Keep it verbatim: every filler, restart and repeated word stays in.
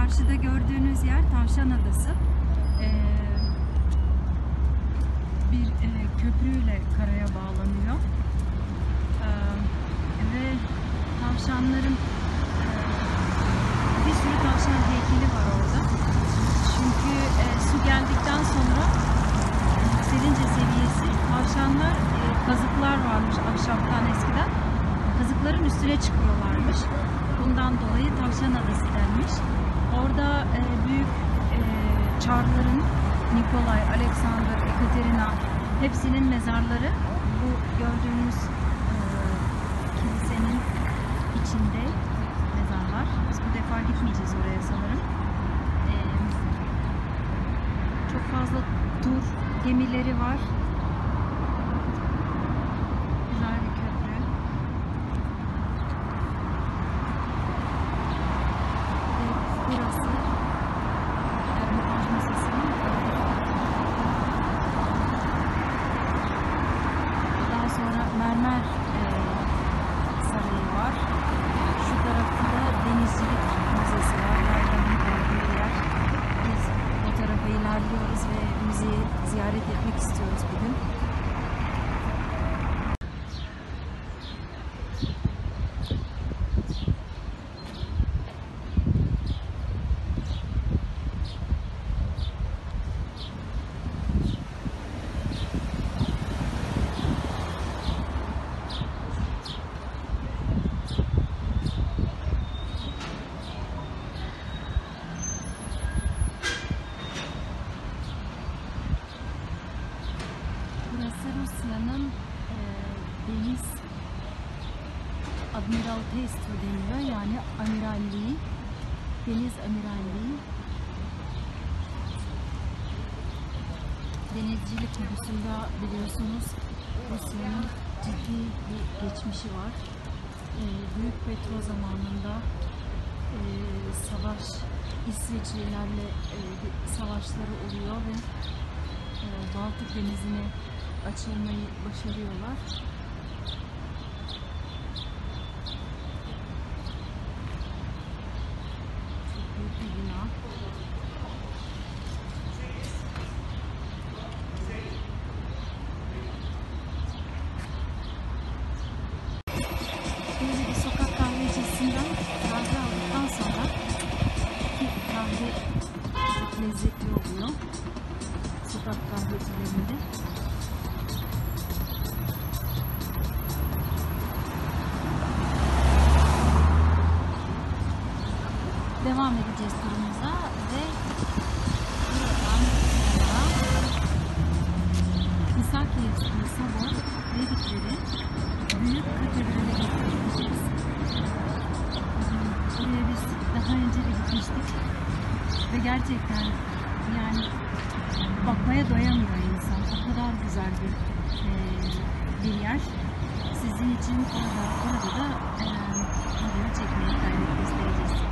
karşıda gördüğünüz yer Tavşan Adası. Ee, bir e, köprüyle karaya bağlanıyor. Ee, ve tavşanların e, bir sürü tavşan heykeli var orada. Çünkü e, su geldikten sonra yükselince seviyesi tavşanlar e, kazıklar varmış ahşaptan eskiden. Kazıkların üstüne çıkıyorlarmış. Bundan dolayı Tavşan Adası denmiş. Orada e, büyük e, çarların Nikolay, Alexander, Ekaterina hepsinin mezarları bu gördüğünüz e, kilisenin içinde mezarlar. Biz bu defa gitmeyeceğiz oraya sanırım. E, çok fazla tur gemileri var. Güzel bir köprü. Burası Ermitaj Müzesi'nin daha sonra mermer e, sarayı var. Şu tarafta denizcilik müzesi var. Yaylanın olduğu yer. Biz o tarafa ilerliyoruz ve müzeyi ziyaret etmek istiyoruz bugün. Burası Rusya'nın e, deniz Admiralteystvu deniliyor, yani amiralliği, deniz amiralliği. Denizcilik konusunda biliyorsunuz Rusya'nın ciddi bir geçmişi var. E, Büyük Petro zamanında e, savaş, İsveçlilerle e, savaşları oluyor ve e, Baltık Denizi'ne açılmayı başarıyorlar. Çok büyük bir bina. Böyle bir sokak kahvecisinden kahve aldıktan sonra ki kahve çok lezzetli oluyor sokak kahvecilerinde. Devam edeceğiz turumuza ve buradan sonra Isaakievski Sabor dedikleri büyük katedrale gideceğiz. Buraya biz daha önce de gitmiştik ve gerçekten yani bakmaya doyamıyor insan. O kadar güzel bir e, bir yer. Sizin için orada, orada da e, video çekmeye gayret göstereceğiz.